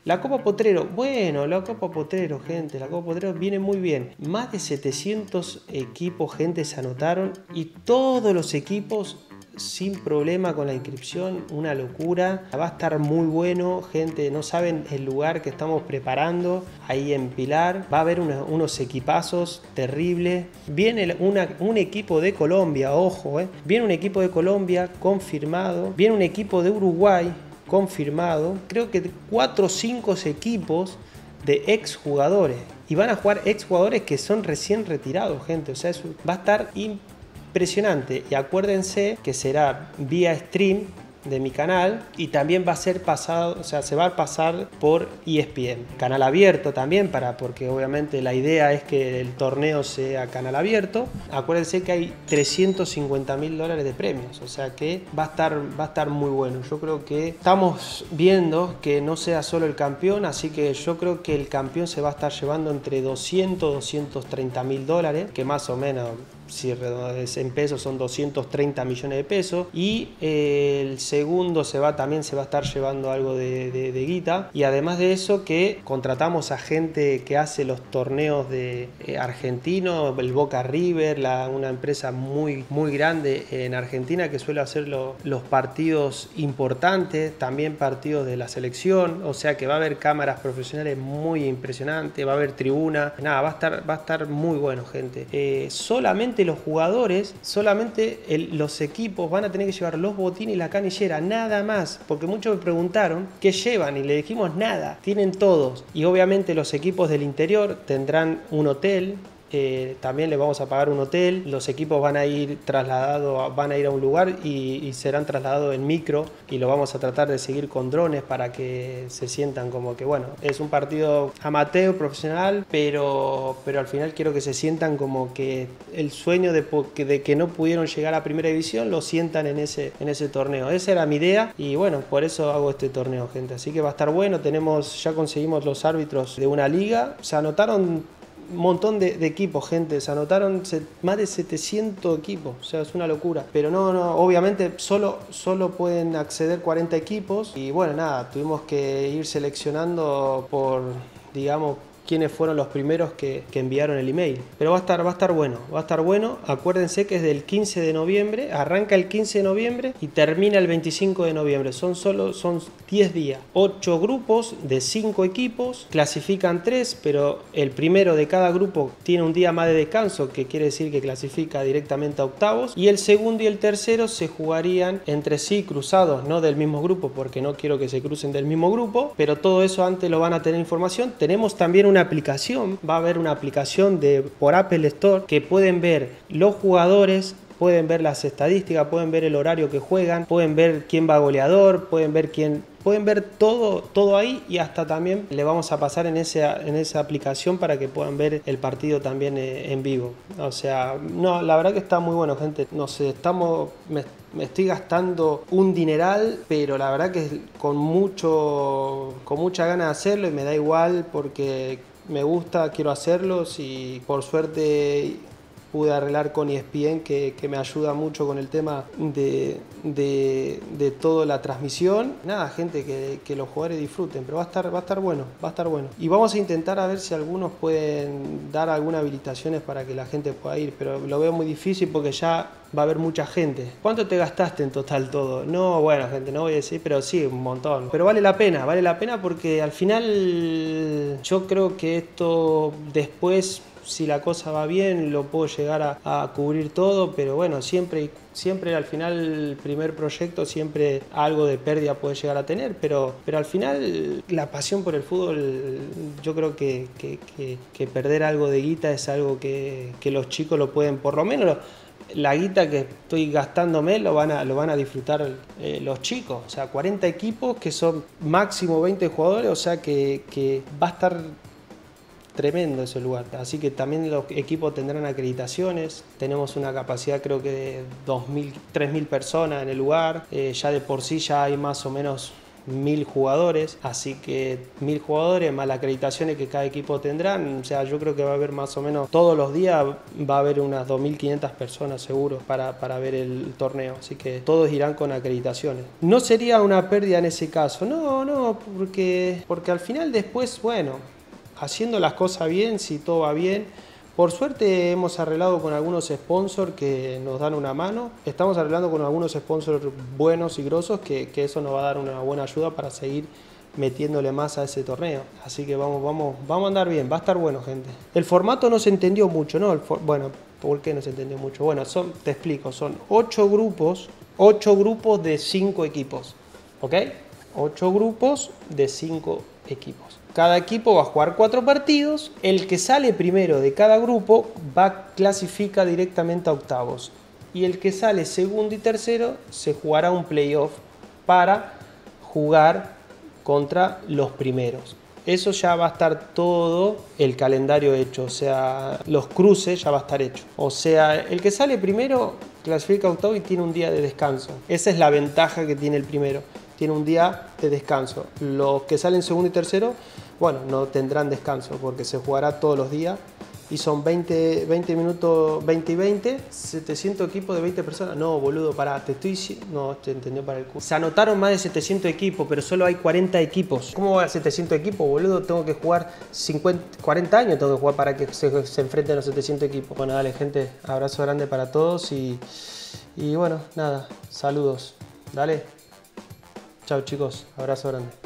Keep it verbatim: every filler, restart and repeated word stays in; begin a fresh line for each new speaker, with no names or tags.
La Copa Potrero, bueno, la Copa Potrero, gente, la Copa Potrero viene muy bien. Más de setecientos equipos, gente, se anotaron y todos los equipos sin problema con la inscripción, una locura. Va a estar muy bueno, gente, no saben el lugar que estamos preparando ahí en Pilar. Va a haber una, unos equipazos terribles. Viene una, un equipo de Colombia, ojo, eh. Viene un equipo de Colombia confirmado. Viene un equipo de Uruguay confirmado. Creo que cuatro o cinco equipos de exjugadores. Y van a jugar exjugadores que son recién retirados, gente. O sea, eso va a estar impresionante. Y acuérdense que será vía stream de mi canal y también va a ser pasado, o sea, se va a pasar por E S P N. Canal abierto también, para, porque obviamente la idea es que el torneo sea canal abierto. Acuérdense que hay trescientos cincuenta mil dólares de premios, o sea que va a estar, va a estar muy bueno. Yo creo que estamos viendo que no sea solo el campeón, así que yo creo que el campeón se va a estar llevando entre doscientos, doscientos treinta mil dólares, que más o menos, si en pesos son doscientos treinta millones de pesos, y eh, el segundo se va, también se va a estar llevando algo de, de, de guita. Y además de eso, que contratamos a gente que hace los torneos de eh, argentinos, el Boca River, la, una empresa muy, muy grande en Argentina que suele hacer lo, los partidos importantes, también partidos de la selección, o sea que va a haber cámaras profesionales muy impresionantes, va a haber tribuna, nada, va a estar, va a estar muy bueno, gente. Eh, solamente los jugadores, solamente el, los equipos van a tener que llevar los botines y la canillera, nada más, porque muchos me preguntaron qué llevan y le dijimos nada, tienen todos. Y obviamente los equipos del interior tendrán un hotel. Eh, también les vamos a pagar un hotel, los equipos van a ir trasladados, van a ir a un lugar y, y serán trasladados en micro, y lo vamos a tratar de seguir con drones para que se sientan como que, bueno, es un partido amateur, profesional, pero, pero al final quiero que se sientan como que el sueño de, de que no pudieron llegar a primera división lo sientan en ese, en ese torneo. Esa era mi idea y bueno, por eso hago este torneo, gente. Así que va a estar bueno. Tenemos, ya conseguimos los árbitros de una liga, se anotaron un montón de, de equipos, gente, se anotaron se, más de setecientos equipos, o sea, es una locura. Pero no, no, obviamente solo, solo pueden acceder cuarenta equipos y bueno, nada, tuvimos que ir seleccionando por, digamos, quiénes fueron los primeros que, que enviaron el email. Pero va a estar, va a estar bueno, va a estar bueno. Acuérdense que es del quince de noviembre, arranca el quince de noviembre y termina el veinticinco de noviembre. Son solo son diez días. ocho grupos de cinco equipos, clasifican tres, pero el primero de cada grupo tiene un día más de descanso, que quiere decir que clasifica directamente a octavos. Y el segundo y el tercero se jugarían entre sí cruzados, no del mismo grupo, porque no quiero que se crucen del mismo grupo, pero todo eso antes lo van a tener información. Tenemos también un una aplicación, va a haber una aplicación de, por Apple Store, que pueden ver los jugadores, pueden ver las estadísticas, pueden ver el horario que juegan, pueden ver quién va goleador, pueden ver quién, pueden ver todo, todo ahí, y hasta también le vamos a pasar en, ese, en esa aplicación para que puedan ver el partido también en vivo. O sea, no, la verdad que está muy bueno, gente. No sé, estamos... Me, Me estoy gastando un dineral, pero la verdad que con mucho, con mucha ganas de hacerlo, y me da igual porque me gusta, quiero hacerlos, y por suerte pude arreglar con E S P N que, que me ayuda mucho con el tema de, de, de toda la transmisión. Nada, gente, que, que los jugadores disfruten, pero va a estar, va a estar bueno, va a estar bueno. Y vamos a intentar a ver si algunos pueden dar algunas habilitaciones para que la gente pueda ir, pero lo veo muy difícil porque ya va a haber mucha gente. ¿Cuánto te gastaste en total todo? No, bueno, gente, no voy a decir, pero sí, un montón. Pero vale la pena, vale la pena porque al final yo creo que esto después, si la cosa va bien, lo puedo llegar a, a cubrir todo, pero bueno, siempre, siempre al final el primer proyecto siempre algo de pérdida puede llegar a tener, pero, pero al final la pasión por el fútbol, yo creo que, que, que, que perder algo de guita es algo que, que los chicos lo pueden, por lo menos la guita que estoy gastándome lo van a, lo van a disfrutar eh, los chicos. O sea, cuarenta equipos que son máximo veinte jugadores, o sea que, que va a estar tremendo ese lugar. Así que también los equipos tendrán acreditaciones. Tenemos una capacidad creo que de dos mil, tres mil personas en el lugar. Eh, ya de por sí ya hay más o menos mil jugadores, así que mil jugadores más las acreditaciones que cada equipo tendrán, o sea, yo creo que va a haber más o menos todos los días va a haber unas dos mil quinientas personas seguro para, para ver el torneo, así que todos irán con acreditaciones. No sería una pérdida en ese caso, no, no, porque, porque al final después, bueno, haciendo las cosas bien, si todo va bien. Por suerte hemos arreglado con algunos sponsors que nos dan una mano. Estamos arreglando con algunos sponsors buenos y grosos que, que eso nos va a dar una buena ayuda para seguir metiéndole más a ese torneo. Así que vamos, vamos, vamos a andar bien, va a estar bueno, gente. El formato no se entendió mucho, ¿no? El for- bueno, ¿por qué no se entendió mucho? Bueno, son, te explico, son ocho grupos, ocho grupos de cinco equipos, ¿ok? Ocho grupos de cinco equipos. Cada equipo va a jugar cuatro partidos. El que sale primero de cada grupo va clasifica directamente a octavos. Y el que sale segundo y tercero se jugará un playoff para jugar contra los primeros. Eso ya va a estar todo el calendario hecho, o sea, los cruces ya va a estar hecho. O sea, el que sale primero clasifica a octavo y tiene un día de descanso. Esa es la ventaja que tiene el primero. Tiene un día de descanso. Los que salen segundo y tercero, bueno, no tendrán descanso porque se jugará todos los días y son veinte, veinte minutos, veinte y veinte, setecientos equipos de veinte personas. No, boludo, pará, te estoy diciendo... No, te entendió para el culo. Se anotaron más de setecientos equipos, pero solo hay cuarenta equipos. ¿Cómo va a setecientos equipos, boludo? Tengo que jugar cincuenta, cuarenta años tengo que jugar para que se, se enfrenten los setecientos equipos. Bueno, dale, gente, abrazo grande para todos y, y bueno, nada, saludos. Dale. Chao, chicos, abrazo grande.